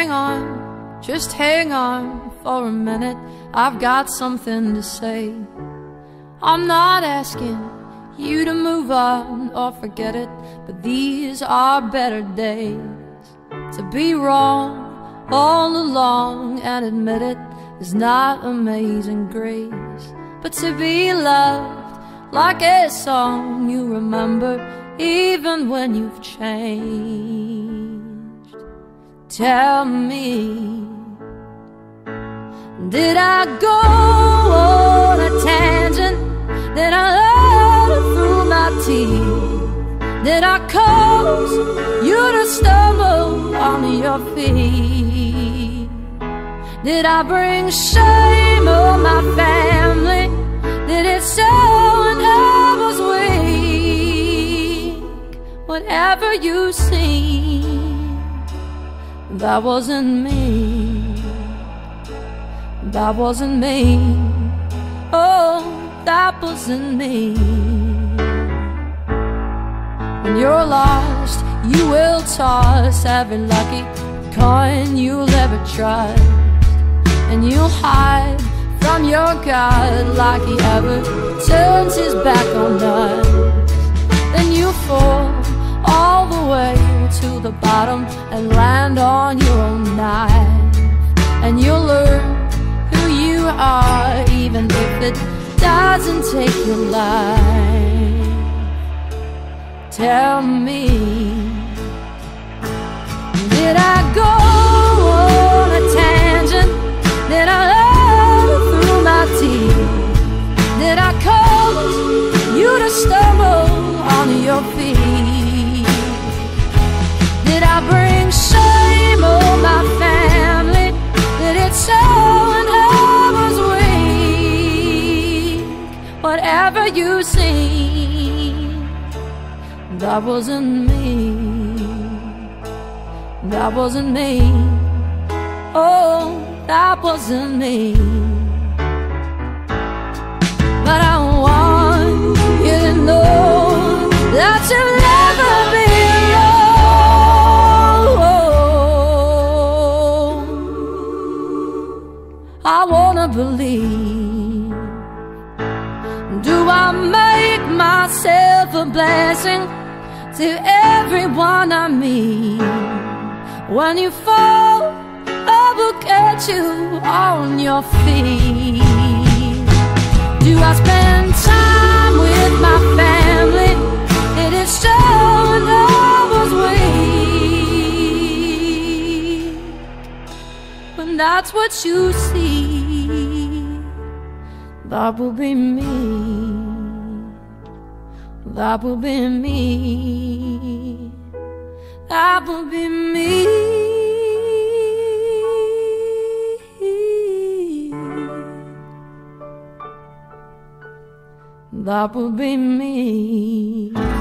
just hang on for a minute. I've got something to say. I'm not asking you to move on or forget it, but these are better days. To be wrong all along and admit it is not amazing grace, but to be loved like a song you remember even when you've changed. Tell me, did I go on a tangent? Did I lie through my teeth? Did I cause you to stumble on your feet? Did I bring shame on my family? Did it sound I was weak? Whatever you see, that wasn't me. That wasn't me. Oh, that wasn't me. When you're lost, you will toss every lucky coin you'll ever trust, and you'll hide from your God like he ever turns his back on us. Then you fall all the way to the bottom and land on your own knife, and you'll learn who you are even if it doesn't take your life. Tell me, did I go on a tangent? Did I lie through my teeth? Did I cause you to stumble on your feet? Did I bring shame on my family? Did it show and I was weak? Whatever you see, that wasn't me. That wasn't me. Oh, that wasn't me. But I want you to know that you'll never be alone. I wanna believe. Do I make myself a blessing to everyone I meet? When you fall, I will get you on your feet. Do I spend time with my family? It is showing I was weak. When that's what you see, that will be me. That will be me. That will be me. That will be me.